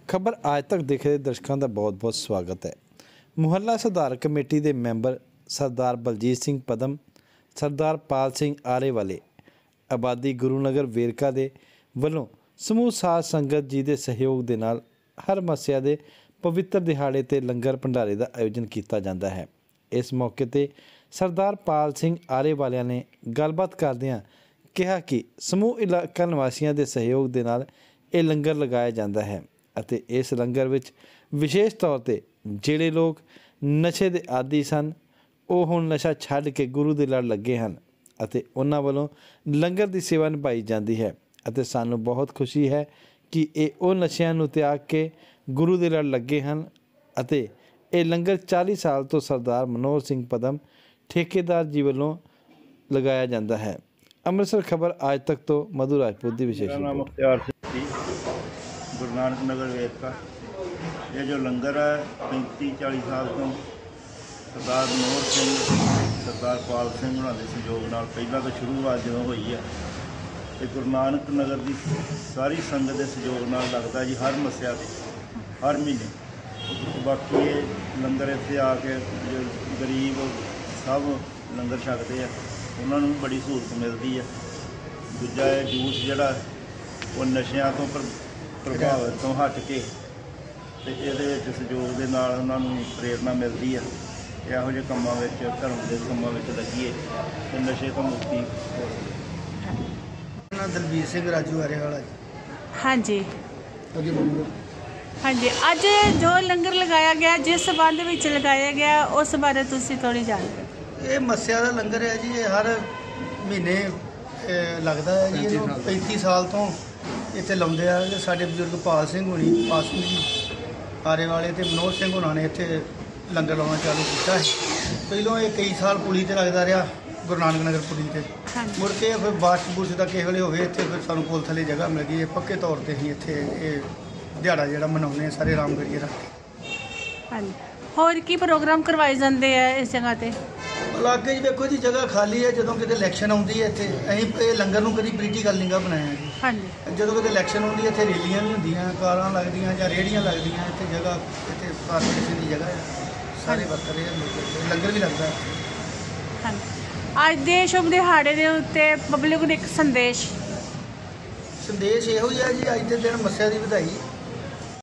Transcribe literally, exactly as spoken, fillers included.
खबर आज तक देख रहे दर्शकों का बहुत बहुत स्वागत है। मुहल्ला सुधार कमेटी के मैंबर सरदार बलजीत सिंह पदम, सरदार पाल सिंह आरे वाले, आबादी गुरुनगर वेरका के वलों समूह साध संगत जी के सहयोग के नाल हर मस्या के पवित्र दिहाड़े ते लंगर भंडारे का आयोजन किया जाता है। इस मौके पर सरदार पाल सिंह आरे वालिया ने गलबात करदियां कहा कि समूह इलाका निवासियों के सहयोग के नाल ये लंगर लगाया जाता है ਅਤੇ इस लंगर विच विशेष तौर पर ਜਿਹੜੇ लोग नशे के आदी सन ਉਹ ਹੁਣ नशा ਛੱਡ के गुरु ਦੇ ਲੜ ਲੱਗੇ ਹਨ ਅਤੇ ਉਹਨਾਂ ਵੱਲੋਂ ਲੰਗਰ ਦੀ ਸੇਵਾ ਨਿਭਾਈ ਜਾਂਦੀ ਹੈ ਅਤੇ ਸਾਨੂੰ ਬਹੁਤ ਖੁਸ਼ੀ ਹੈ ਕਿ ਇਹ ਉਹ ਨਸ਼ਿਆਂ ਨੂੰ ਤਿਆਗ ਕੇ ਗੁਰੂ ਦੇ ਲੜ ਲੱਗੇ ਹਨ ਅਤੇ ਇਹ ਲੰਗਰ चालीस साल तो सरदार मनोहर सिंह पदम ठेकेदार जी वालों लगाया जाता है। अमृतसर खबर आज तक तो मधु राजपूत की विशेष रिपोर्ट। गुरु नानक नगर वेरका ये जो लंगर है पैंती चालीस साल तो सरदार मनोहर सिंह सरदार पाल सिंह उन्होंने सहयोग नाल पहला तो शुरुआत जो हुई है तो गुरु नानक नगर की सारी संगत के सहयोग नाल लगता जी हर मस्या हर महीने। बाकी ये लंगर इत्थे आके जो गरीब सब लंगर छकते हैं उन्होंने भी बड़ी सहूलत मिलती है। दूजा जूस जड़ा वो नशिया तो प्रभावित तो हट के तो ये सहयोग के नाल उन्होंने प्रेरणा मिलती है कि यहो जे कामों में धर्म के कामों में लगिए तो नशे तो मुक्ति हो सके। दलबीर सिंह राजू आरे वाला। हाँ जी हाँ जी अज जो लंगर लगाया गया जिस संबंध में लगाया गया उस बारे तुसी थोड़ी जानकारी। ये मस्या का लंगर है जी, ये हर महीने लगता है जी। ये पैंती साल तो इतने लाते हैं। साढ़े बजुर्ग पाल सिंह होनी पाल सिंह जी आरे वाले तो मनोहर सिंह होना ने इतने लंगर लाना चालू किया है। पहलों ये कई साल पुली से लगता रहा गुरु नानक नगर पुली से मुड़ के फिर बारिश बुरिश का किस वे होए इतने फिर सूँ पुल थले जगह मिल गई। पक्के तौर पर ही इतने दिहाड़ा जो मनाने सारे रामगढ़िए रख के। हाँ जी होर की प्रोग्राम करवाए जाते हैं इस जगह पर? इलाके देखो जी जगह खाली है। जो कितने इलैक्शन आती है इतने अं लंगर में कभी पोलीटिकल नहीं बनाया जी। हाँ जी जो कितने इलैक्शन आती है इतने रैलियां भी होंगे कारां लगदियां जां रेहड़ियां लगदियां इतने जगह इतने कारपोरेशन की जगह है सारे वर्क रहे हैं लंगर भी लगता है। हाँ अज के शुभ दिहाड़े के उत्ते पब्लिक को एक संदेश संदेश यो ही है जी अज के दिन मस्या की बधाई